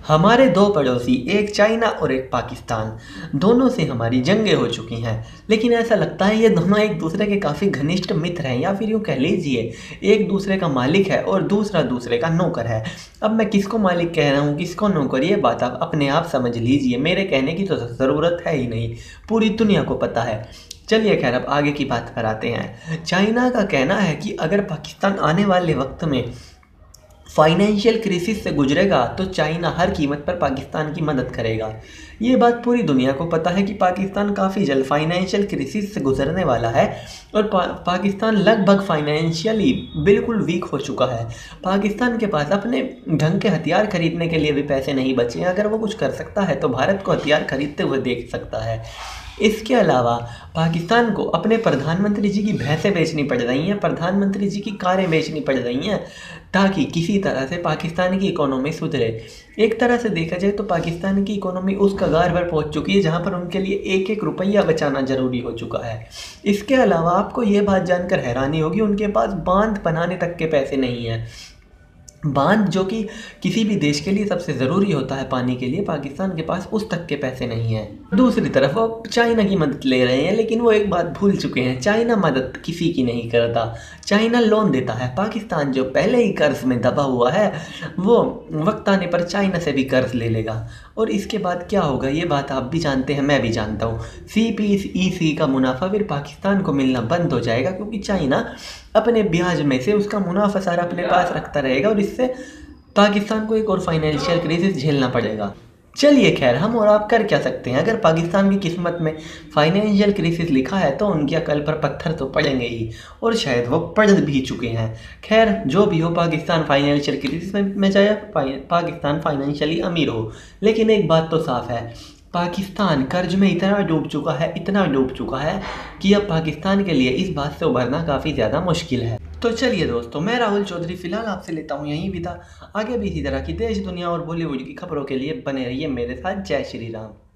हमारे दो पड़ोसी, एक चाइना और एक पाकिस्तान, दोनों से हमारी जंगें हो चुकी हैं। लेकिन ऐसा लगता है ये दोनों एक दूसरे के काफ़ी घनिष्ठ मित्र हैं, या फिर यूँ कह लीजिए एक दूसरे का मालिक है और दूसरा दूसरे का नौकर है। अब मैं किसको मालिक कह रहा हूँ, किसको नौकर, ये बात आप अपने आप समझ लीजिए। मेरे कहने की तो ज़रूरत है ही नहीं, पूरी दुनिया को पता है। चलिए खैर, अब आगे की बात पर आते हैं। चाइना का कहना है कि अगर पाकिस्तान आने वाले वक्त में फाइनेंशियल क्राइसिस से गुजरेगा तो चाइना हर कीमत पर पाकिस्तान की मदद करेगा। ये बात पूरी दुनिया को पता है कि पाकिस्तान काफ़ी जल्द फाइनेंशियल क्राइसिस से गुजरने वाला है और पाकिस्तान लगभग फाइनेंशियली बिल्कुल वीक हो चुका है। पाकिस्तान के पास अपने ढंग के हथियार खरीदने के लिए भी पैसे नहीं बचे हैं। अगर वो कुछ कर सकता है तो भारत को हथियार खरीदते हुए देख सकता है। इसके अलावा पाकिस्तान को अपने प्रधानमंत्री जी की भैंसें बेचनी पड़ रही हैं, प्रधानमंत्री जी की कारें बेचनी पड़ रही हैं, ताकि किसी तरह से पाकिस्तान की इकोनॉमी सुधरे। एक तरह से देखा जाए तो पाकिस्तान की इकोनॉमी उस कगार पर पहुंच चुकी है जहां पर उनके लिए एक एक रुपया बचाना ज़रूरी हो चुका है। इसके अलावा आपको ये बात जानकर हैरानी होगी, उनके पास बांध बनाने तक के पैसे नहीं हैं। बांध जो कि किसी भी देश के लिए सबसे ज़रूरी होता है पानी के लिए, पाकिस्तान के पास उस तक के पैसे नहीं हैं। दूसरी तरफ वो चाइना की मदद ले रहे हैं, लेकिन वो एक बात भूल चुके हैं, चाइना मदद किसी की नहीं करता, चाइना लोन देता है। पाकिस्तान जो पहले ही कर्ज में दबा हुआ है, वो वक्त आने पर चाइना से भी कर्ज ले लेगा। और इसके बाद क्या होगा ये बात आप भी जानते हैं, मैं भी जानता हूँ। CPEC का मुनाफा फिर पाकिस्तान को मिलना बंद हो जाएगा, क्योंकि चाइना अपने ब्याज में से उसका मुनाफा सारा अपने पास रखता रहेगा और इससे पाकिस्तान को एक और फाइनेंशियल क्राइसिस झेलना पड़ेगा। चलिए खैर, हम और आप कर क्या सकते हैं। अगर पाकिस्तान की किस्मत में फाइनेंशियल क्राइसिस लिखा है तो उनकी अकल पर पत्थर तो पड़ेंगे ही, और शायद वो पड़ भी चुके हैं। खैर जो भी हो, पाकिस्तान फाइनेंशियल क्राइसिस में चाहे पाकिस्तान फाइनेंशियली अमीर हो, लेकिन एक बात तो साफ है, पाकिस्तान कर्ज में इतना डूब चुका है, इतना डूब चुका है कि अब पाकिस्तान के लिए इस बात से उभरना काफ़ी ज़्यादा मुश्किल है। तो चलिए दोस्तों, मैं राहुल चौधरी फ़िलहाल आपसे लेता हूँ यहीं विदा। आगे भी इसी तरह की देश, दुनिया और बॉलीवुड की खबरों के लिए बने रहिए मेरे साथ। जय श्री राम।